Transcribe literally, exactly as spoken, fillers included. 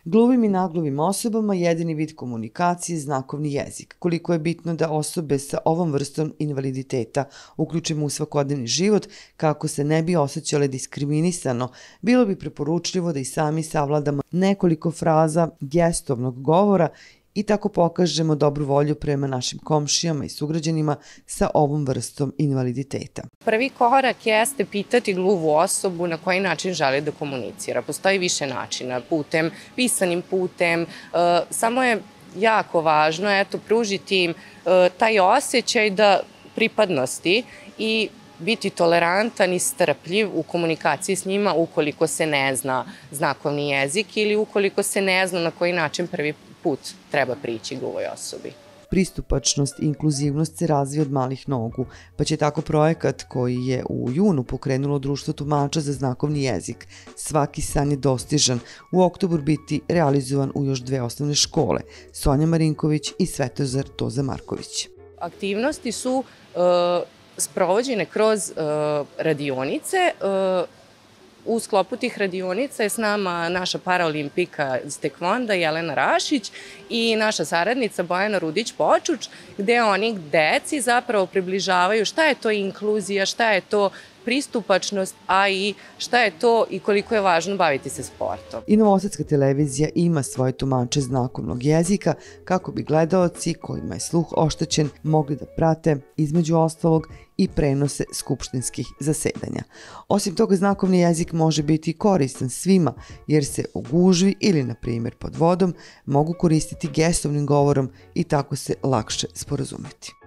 Gluvim i nagluvim osobama jedini vid komunikacije je znakovni jezik. Koliko je bitno da osobe sa ovom vrstom invaliditeta uključimo u svakodnevni život kako se ne bi osjećale diskriminisano, bilo bi preporučljivo da i sami savladamo nekoliko fraza gestovnog govora i tako pokažemo dobru volju prema našim komšijama i sugrađanima sa ovom vrstom invaliditeta. Prvi korak jeste pitati gluvu osobu na koji način želi da komunicira. Postoji više načina, putem, pisanim putem, samo je jako važno eto, pružiti im taj osjećaj da pripadnosti i biti tolerantan i strpljiv u komunikaciji s njima ukoliko se ne zna znakovni jezik ili ukoliko se ne zna na koji način prvi put treba prići gluvoj osobi. Pristupačnost i inkluzivnost se razvija od malih nogu, pa će tako projekat koji je u junu pokrenulo Društvo tumača za znakovni jezik Svaki san je dostižan u oktobru biti realizovan u još dve osnovne škole, Sonja Marinković i Svetozar Toza Marković. Aktivnosti su sprovođene kroz radionice. U sklopu tih radionica je s nama naša paraolimpika iz tekvonda Jelena Rašić i naša saradnica Bojana Rudić-Počuč, gde oni deci zapravo približavaju šta je to inkluzija, šta je to pristupačnost, a i šta je to i koliko je važno baviti se sportom. I Novosadska televizija ima svoje tumače znakovnog jezika kako bi gledaoci kojima je sluh oštećen mogli da prate, između ostalog, i prenose skupštinskih zasedanja. Osim toga, znakovni jezik može biti koristan svima jer se u gužvi ili, na primjer, pod vodom mogu koristiti gestovnim govorom i tako se lakše sporazumeti.